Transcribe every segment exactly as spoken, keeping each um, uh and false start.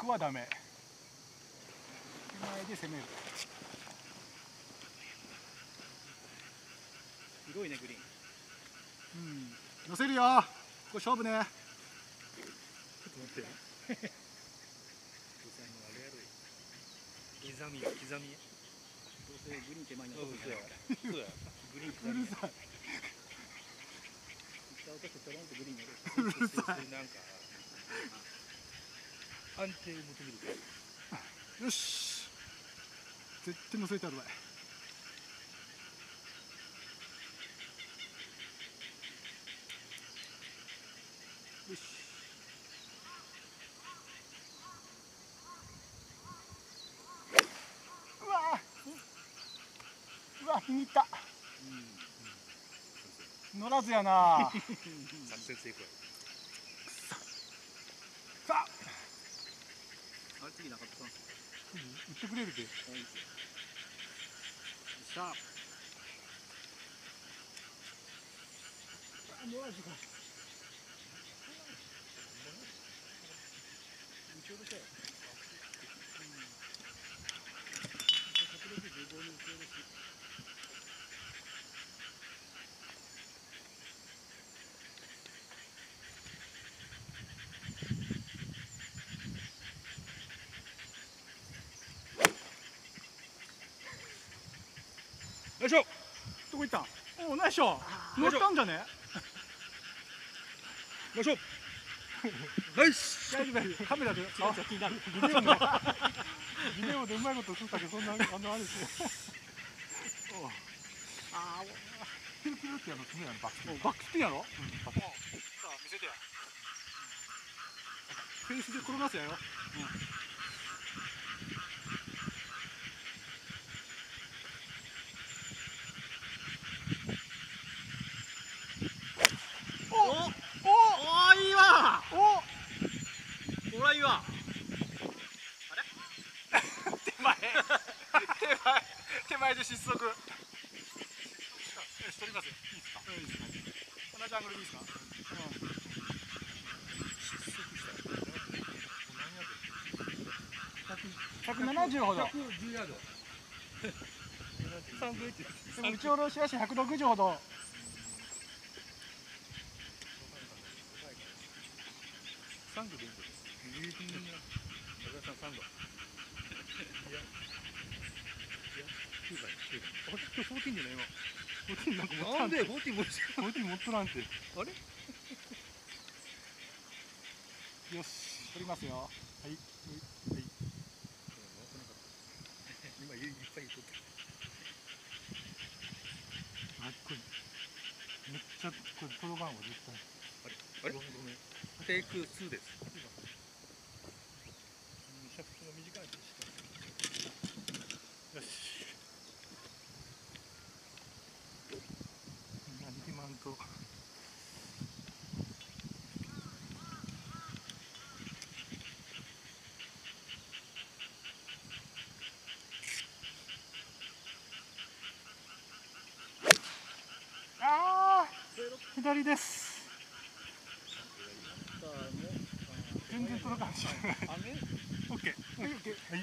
奥はダメ。手前で攻める。 広いねグリーン。 うん。乗せるよ。これ勝負ね。 ちょっと待ってよ。刻みよ刻み。どうせグリーン手前に落とすんじゃないから。そうや。グリーン刻み。うるさい。一回落としてちょろんとグリーンに落とす。うるさい。なんか安定を求めるから。 よし。絶対乗せてあるわい。よし。うわうわ握った。乗らずやな。 作戦成功や。 さあ。 あれ次中田さん。 打ってくれるで。 いいですよ。よっしゃ。 乗らずか。 打ち落としたよ。よいしょ。 どこ行ったん。おお、ナイスショット。乗ったんじゃね。 よいしょ。ナイス。 大丈夫大丈夫。カメラで。あ、気になる。ビデオで。ビデオでうまいこと映ったけど、そんな、あの、あれですよ。ああ、ピルピルってやるの、すねやろ、バックスピン。バックスピンやろ。うん。さあ、見せてや。フェイスで転がすやよ。うん。 いいわ。あれ？手前手前手前で失速。よし取りますよ。いいですか？いいですね。同じアングルでいいですか？ ひゃくななじゅうほど。 ひゃくじゅうヤード。サンドイッチ。 でも打ち下ろしやしひゃくろくじゅうほど。 サンドでいいんです。高田さんサンド。いや、いや、きゅうばい、きゅうばい。あれ、今日フォーティーンじゃないわ。 フォーティーンなんか持っなんでフォーティーン持って、 フォーティーン持っとらんて。 あれ？ よし、取りますよ。はい、はい。 今いっぱい取ってる。 あ、これめっちゃこれ届かんわ絶対。 あれ？あれ？ごめんごめん。テイクツーです。シャフトが短いです。 よし。何万と。ああ、左です。全然届かんし。オッケー。はい、オッケー。はい。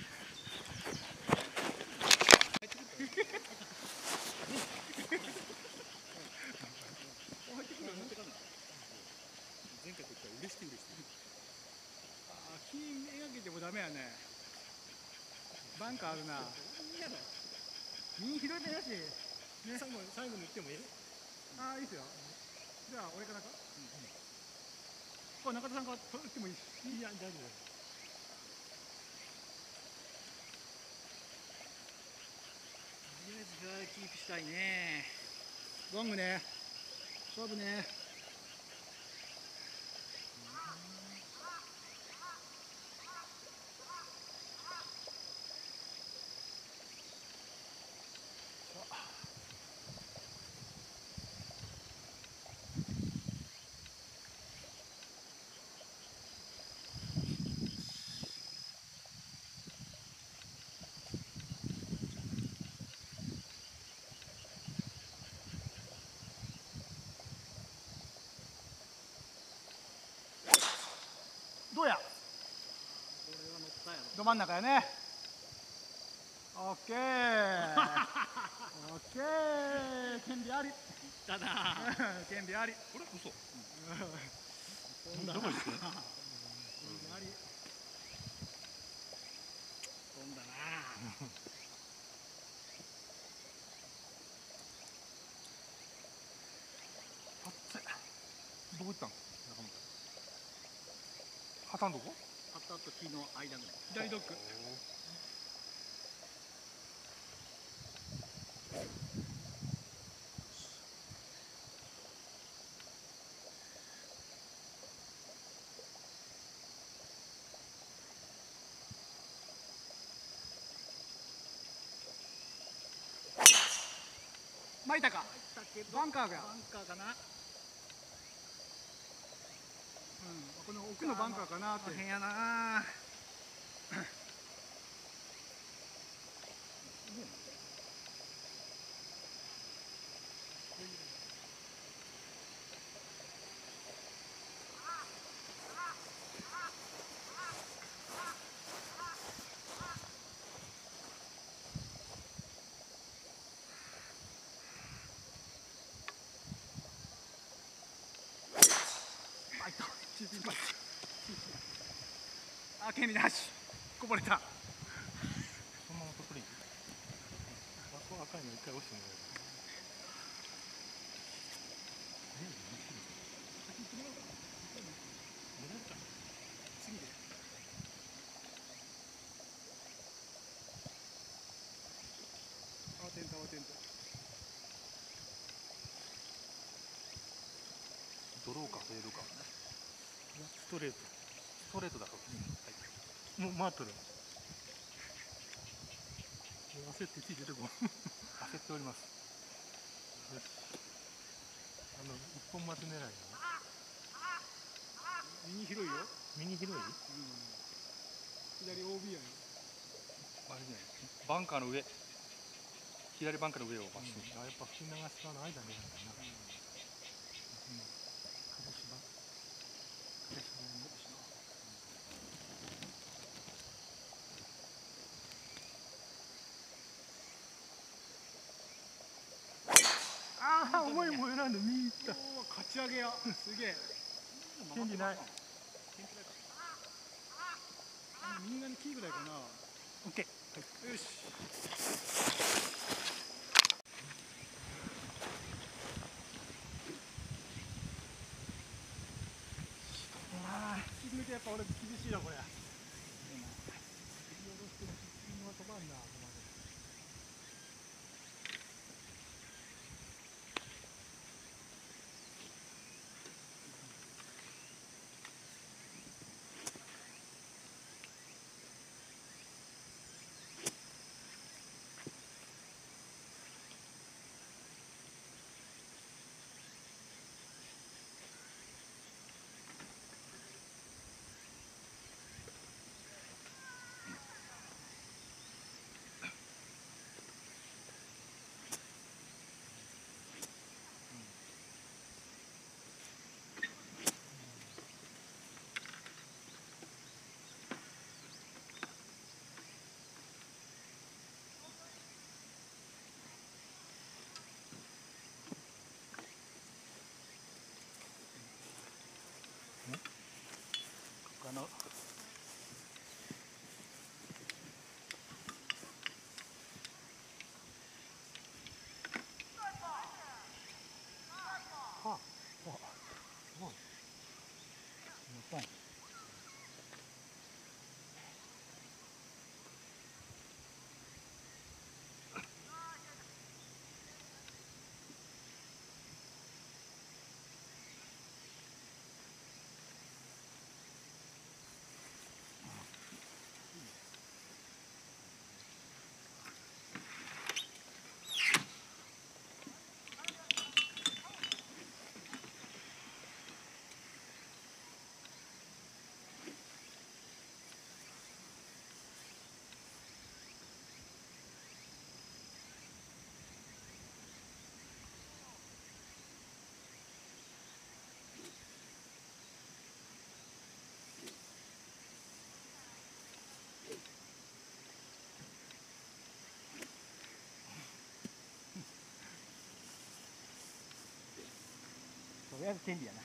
前回取ったら嬉しい嬉しい。 ああ、金めがけてもダメやね。バンカーあるな。右左手だし。ね、 最後最後に言ってもいい？ ああ、いいですよ。じゃあ俺からか。これ中田さんから取ってもいいし。 いや、大丈夫。とりあえずフェアウェイキープしたいね。 ロングね。勝負ね。 ど真ん中やね。オッケーオッケー、権利あり。 だな。 権利あり。 これ嘘。 飛んだな。 どこ行って？ 権利あり。飛んだな。 どこ行ったん？旗のとこ？ 旗と木の間ぐらい。左ドッグ。巻いたか。バンカーが。 バンカーかな。 うん、この奥のバンカーかなって。 変やな。 あ、権利なし。こぼれた。 そのまま取りに。あ、こ赤いの一回押してもらえる。 次で。慌てんと慌てんと。 ドローかフェードか。ストレート。ストレートだから。もう回っとる。焦ってついててこう。焦っております。よし。あの一本松狙いの。 右広いよ。 右広い？うん。 左 オービー やね。 あれね。バンカーの上。左バンカーの上をまっすぐ。あ、やっぱ吹き流し側の間に狙ったな。ああ、重いもん選んで右行った。 かち上げや。すげえ。 権利ない。 右側にキーぐらいかな。 オッケー。よし。ああ、沈めてやっぱ俺厳しいよこれ。 やる権利やな。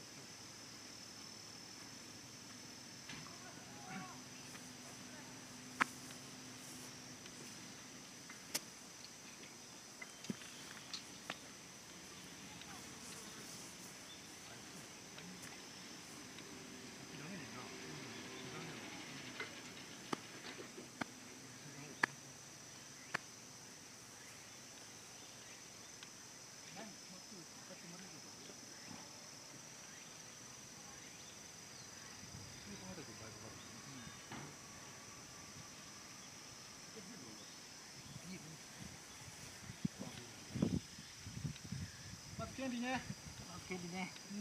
まず権利ね。まず権利ね。うん。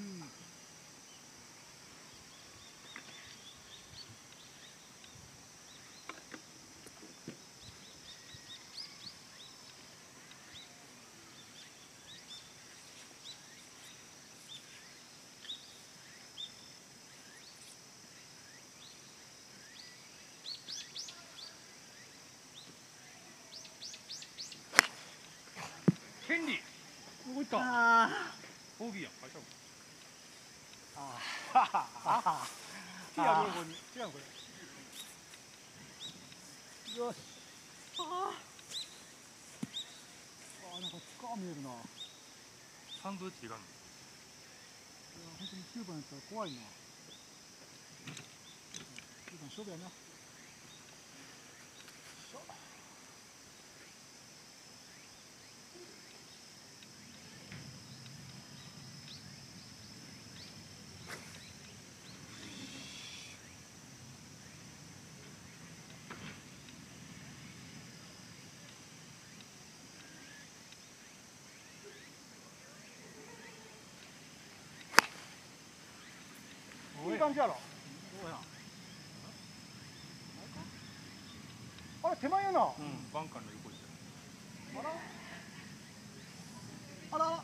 権利動いた。 ああ。 オービーやん。会社も。 ああ。ああ。 ティア両方に。違うこれ。 よし。ああ。なんか力見えるな。 サンドイッチいらんの。 いや本当にきゅうばんやったら怖いな。きゅうばん勝負やな。いい感じやろ。どうや。あれ手前やな。 うん、バンカーの横に。 あら。あら。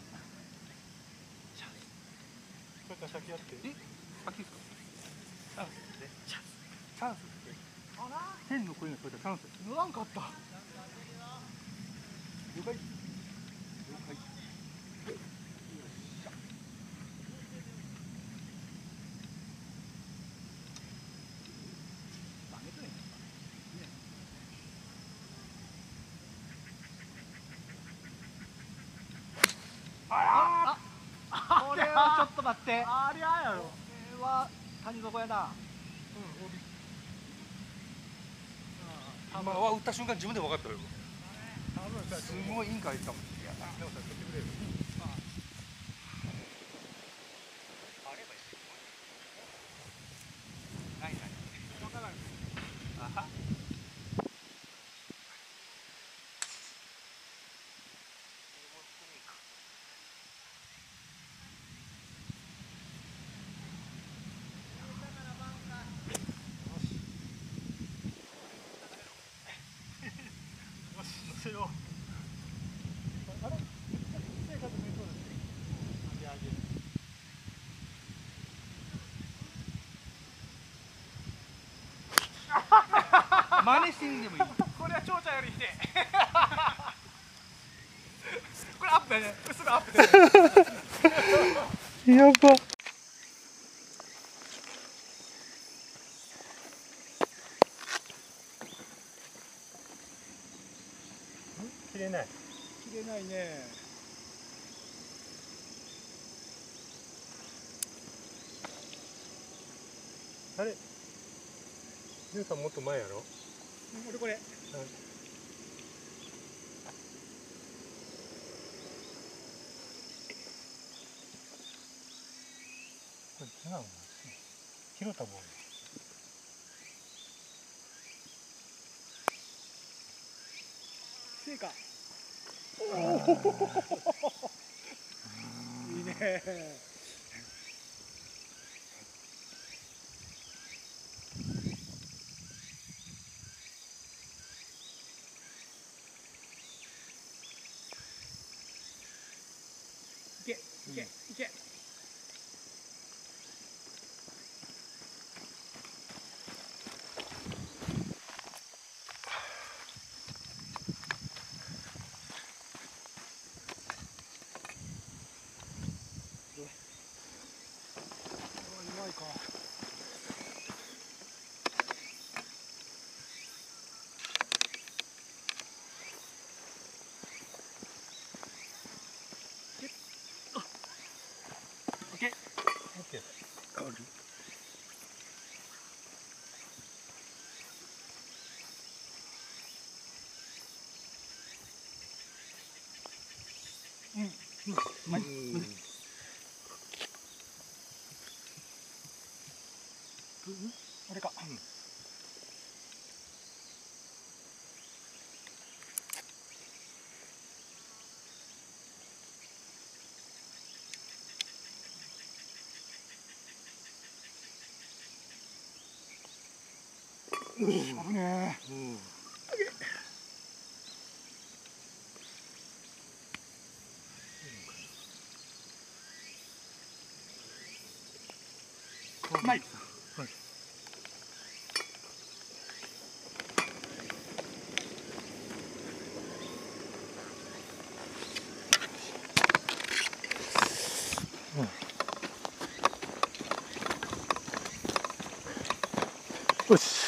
それから先やって。え、先ですか。チャンスで。チャンス。チャンスって。 あら。 天の声が聞こえたチャンス。 乗らんかった。 了解。了解。 ああ。これはちょっと待って。 ありゃやろ。 これは谷底やな。 うん、まあ、打った瞬間自分で分かったよ。すごいインカーいったもん。いや、でもさ、取ってくれる。ないない。分からん。あは。乗せろ。あれ？生活見そうですね。上げ上げ。真似してみてもいい。これは蝶ちゃんよりひでえ。これアップやね。これすぐアップ。 やば。 切れない。 切れないね。 あれ、ジュンさんもっと前やろ。 俺これ。 これ違うな。拾ったボール。 成果。おお。いいね。いけ、いけ、いけ。 うんうんはいあれか危ねえ。ナイス。はい。よし。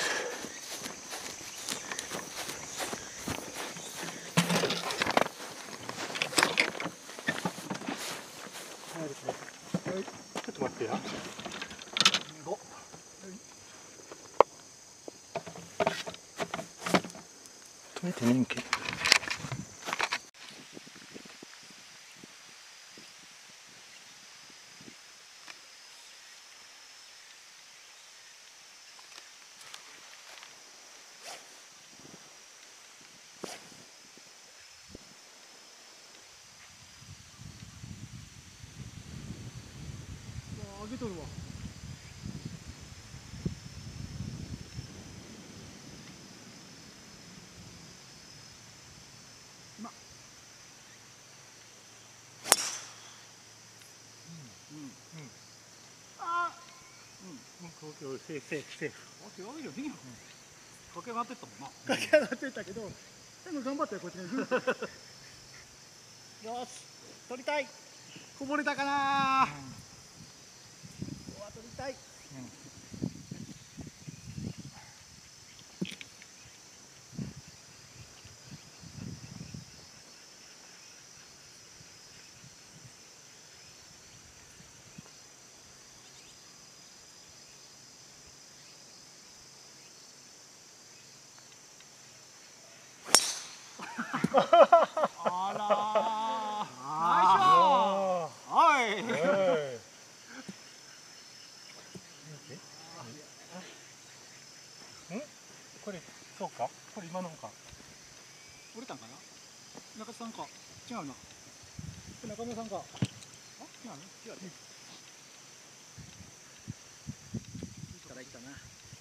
ちょっと待ってや。ご。止めてねんけ。 上げとるわ。今。うん。うん。ああ。うん。 オッケー、セーフ、セーフ、セーフ。 オッケー、オッケー、いいよ。駆け上がってったもんな。 駆け上がってたけど、でも頑張ってこっちに。よし、取りたい。 こぼれたかな。 ここは取りたい。 あらー。ナイスショット。おい。 これそうか？これ今のか？ 折れたんかな？中田さんか？違うな。 中村さんか？ あ、違うの？違うね。いったらいったな。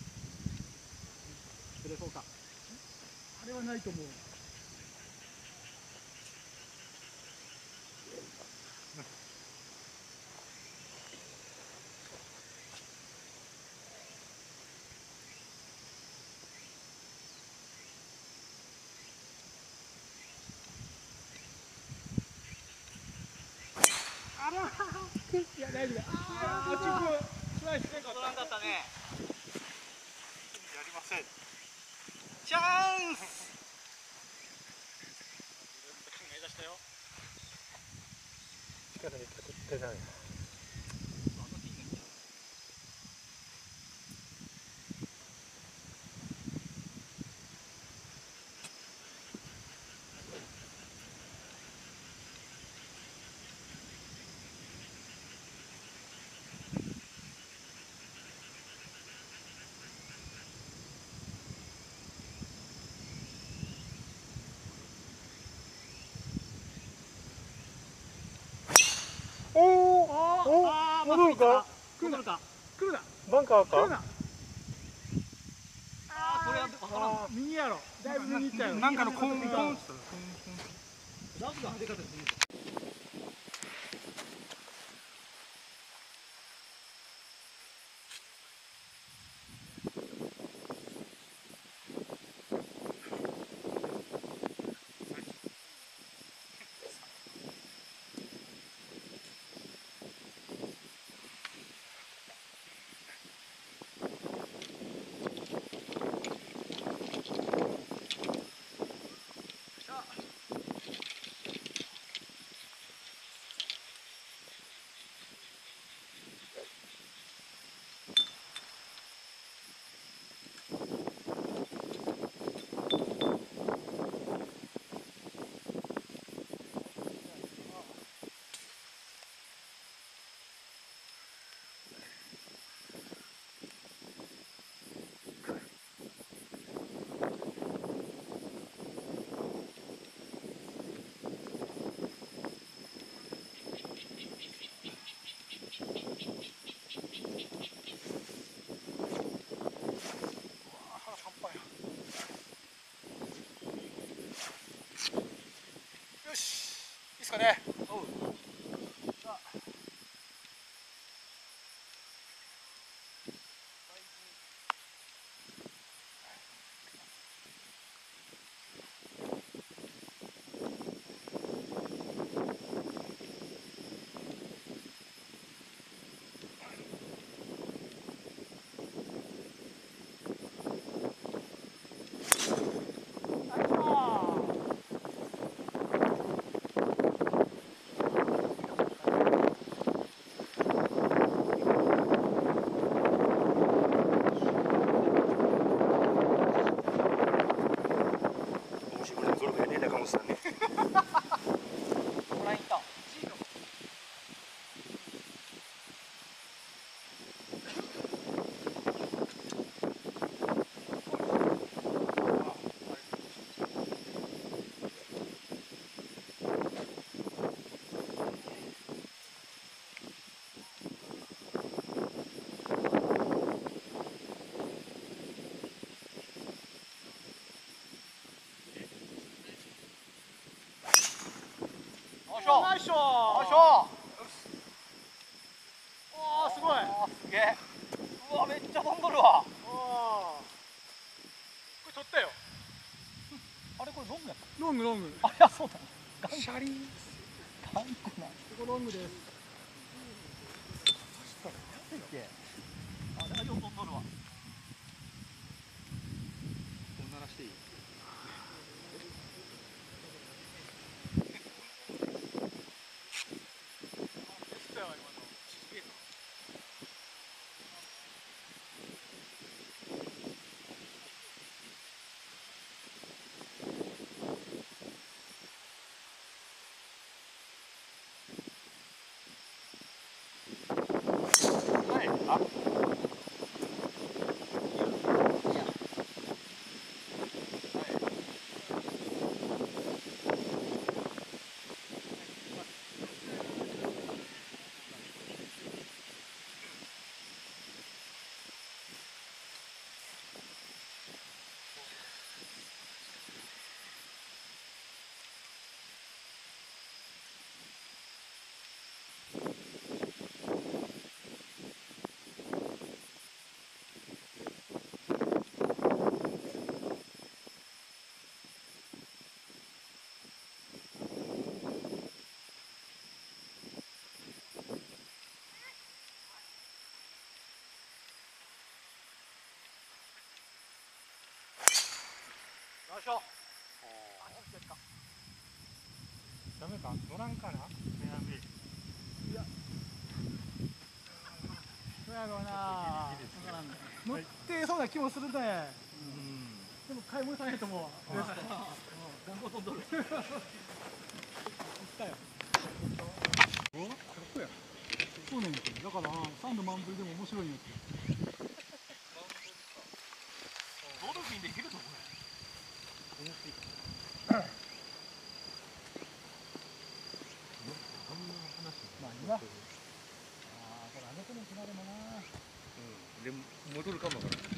それそうか。 あれはないと思う。 あらー。いや大丈夫だ。ああ、チップ。スライスで取らんかったね。 やりません。 チャンス。考え出したよ。 力で作ってない。おお、おお、戻るか？ 来るか？来るな。 バンカーか？ 来るな。ああ、これやってわからん。右やろ。だいぶ右行ったよ。 なんかのコンコンってラフが出方ですね。 いっすかね。ナイスショー。ナイスショー。おー、すごい。すげえ。うわ、めっちゃ飛んどるわ。おー。これ取ったよ。あれ、これロングやった。 ロングロング。 あ、いや、そうだ。 シャリン。 頑固な。 ここロングです。 あ、大丈夫、飛んどるわ。 鳴らしていい？ よいしょ。 ダメか、乗らんかな。いや。そうやろうな。乗ってそうな気もするね。でも買い物さないと思う。頑張っとんどる。行ったよ。お、かっこや。そうねんて。だから三度満振りでも面白いんやって。 ドルフィンできるぞこれ。 まあいいわ。ああ、これ上げてるんちなでもな。 うん、でも戻るかもわからない。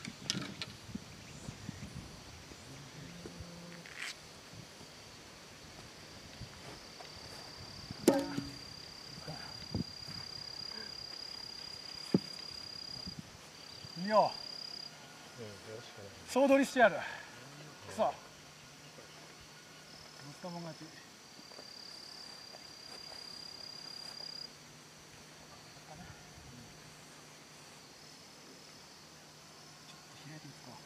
見よう。総取りしてやる。くそ。息子も勝ち。開いていこう。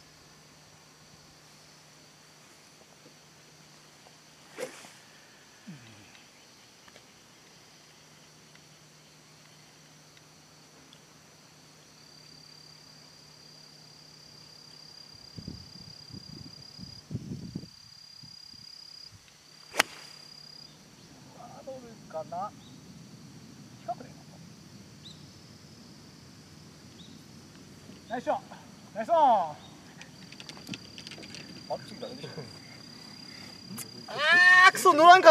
あ、どうかな。近くで。ナイスショー。ナイスオン。 あっちだね。 あー、くそ、乗らんかった。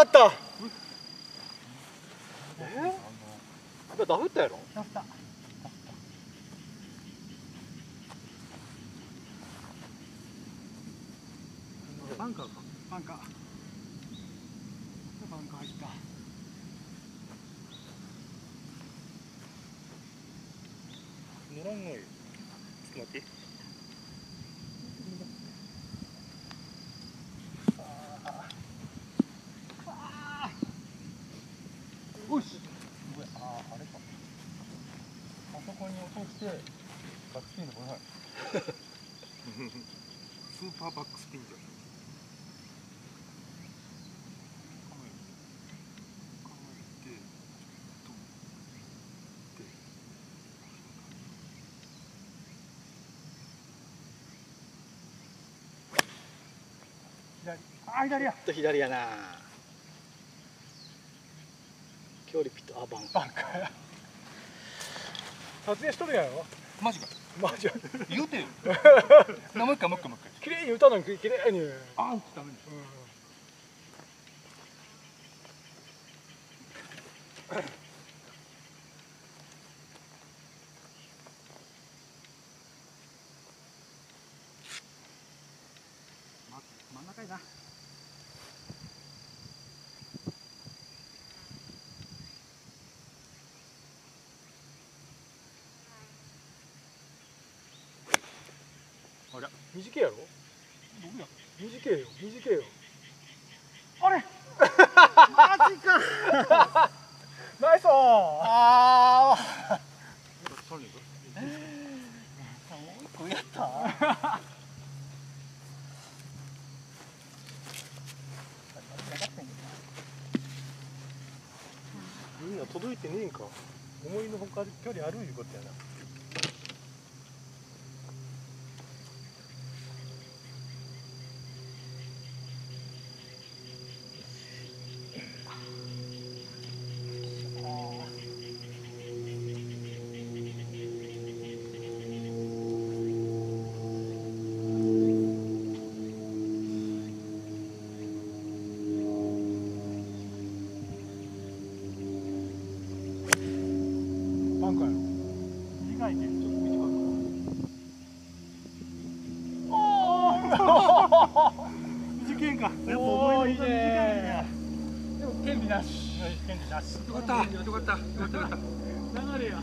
え？今ダフったやろ？ ダフった。バンカーか。バンカー。やっぱバンカー入った。 乗らんのよ。ちょっと待って。 よし。 ああ、あれか。あそこに落としてバックスピンで来ない。スーパーバックスピンじゃん。 あ、左や。 ちょっと左やな。距離ピット、あ、バンバンカーや。撮影しとるやろ。 マジか。 マジ。 言うてよ。な、もう一回もう一回もう一回。 綺麗に歌うのに綺麗に。 あんってダメだ。 真ん中やな。 ありゃ、 短いやろ。 僕や。 短いよ、短いよ。 あれマジかナイスオン。 ああ三人か。 もう一個やったみんな届いてねえんか。思いのほか距離あるいうことやな。バンカーやろ。短いけん、ちょっと短く。おお。短いんか。やっぱ思いのほか短いね。でも権利なし。権利なし。 よかった。よかった。よかった。よかった。 流れや。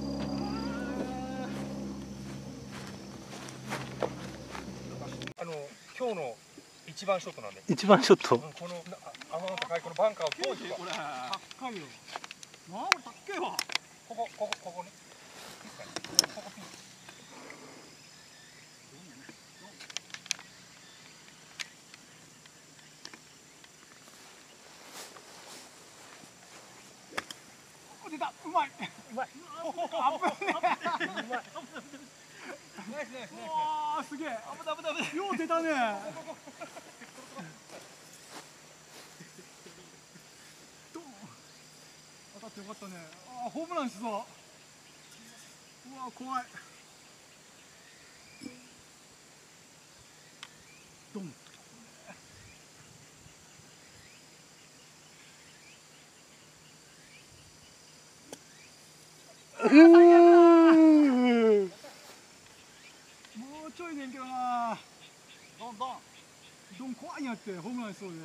あの、今日の一番ショットなんで。 一番ショットこの、あの高いこのバンカーを通して。 これ。高いよ。なあ、これ高いわ。 ここ、ここ、ここね。ここピン。 出た、うまい。うまい。あぶねえ。うまい。 ナイスナイスナイス。 うわー、すげえ。あぶだぶだぶ。よう出たね。当たってよかったね。あー、ホームランしそう。うわー、怖い。ドン。もうちょいねんけどな。 ドンドンドン怖いんやって、ホームランしそうで。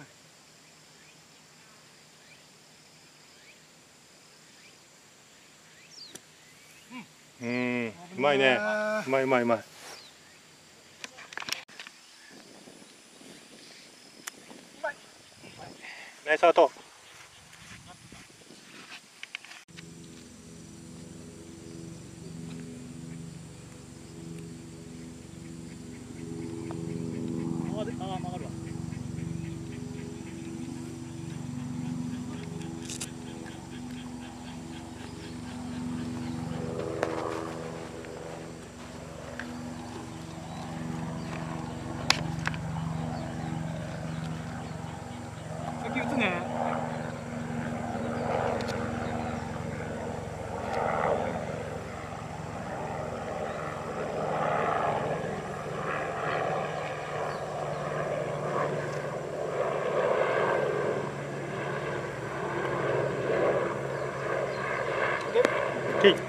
うん、うまいね。うまいうまいうまい。ナイスアウト。 あー、曲がるわ。先打つね。 オッケー。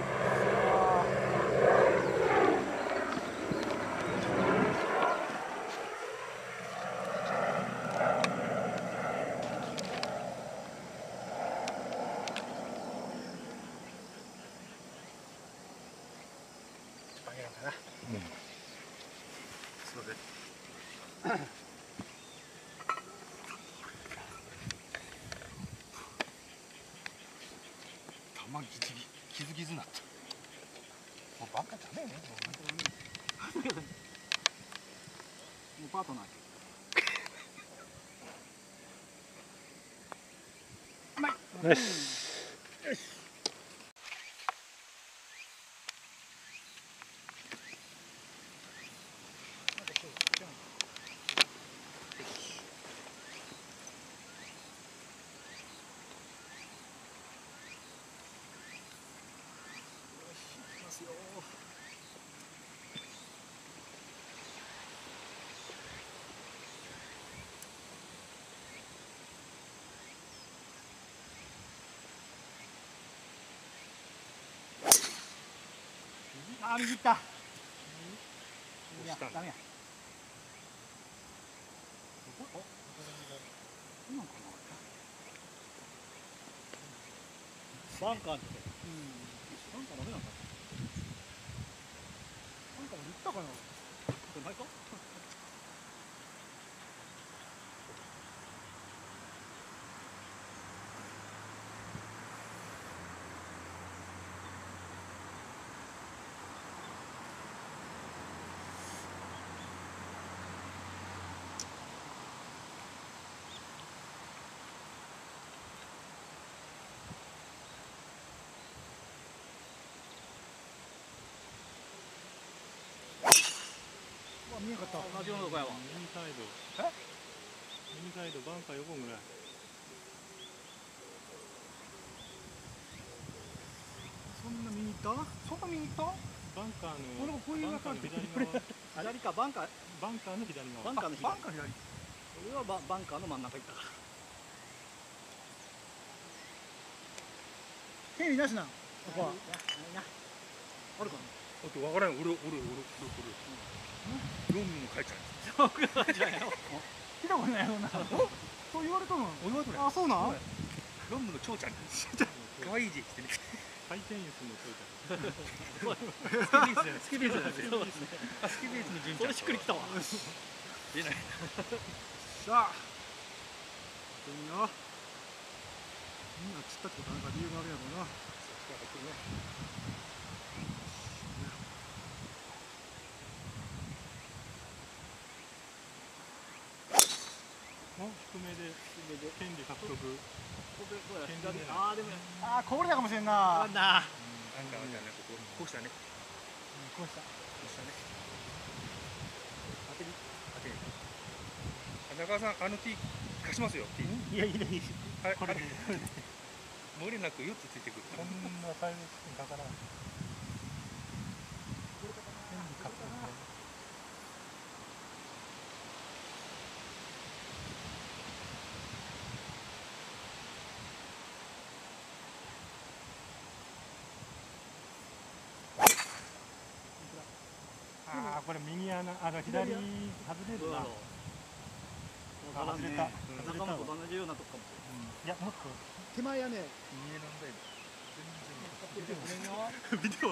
まギチギキズキズなった。もうバカダメね。 もうパートナー。うまい。 よし。 あー、右行った。いや、 押したんだダメや。お、今かな。バンカーって。うん。バンカーダメなんだ。バンカーまで行ったかな。これないか。見えなかった。同じようなとこやわ。 右サイド。 え？ 右サイドバンカー横ぐらい。 そんな見に行った？そんな見に行った？ バンカーの。 俺もこういうバンカーの左側。 左かバンカー。 バンカーの左側。 バンカーの左。 バンカー左。 俺はババンカーの真ん中行ったから。権利なしな。ここは。ないな。あるかな。 あとわからん。俺俺俺俺俺。ロングも書いちゃう。 そうかじゃないよ。聞いたことないよな。そう言われたの。 俺はこれ。 あ、そうなん。 ロングの蝶ちゃん。可愛い字してね。回転寿司の蝶ちゃん。スキビーズじゃない。スキビーズじゃない。あ、スキビーズの純ちゃん。 それしっくりきたわ。 出ない。 さあ。みんな。みんな釣ったってことはなんか理由があるやろうな。 低めで権利獲得。 ああでもああこぼれたかもしれんな。なんだ。 なんかじゃねこここうしたね。 こうした。 こうしたね。当てに当てに。中川さんあの T 貸しますよ T。 いやいいねいい。 あれあれ漏れなくよっつついてくる。こんなサイズだから。ああこれ右穴あの左外れるな。 外れた。仲間と同じようなとこかもしれない。いやもっと手前やね。 右なんだよ。 ビデオ。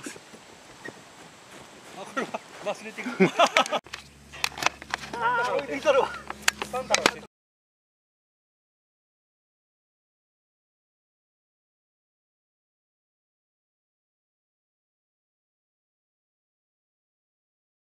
あこれは忘れてくる。 ああ置いてきたるわ。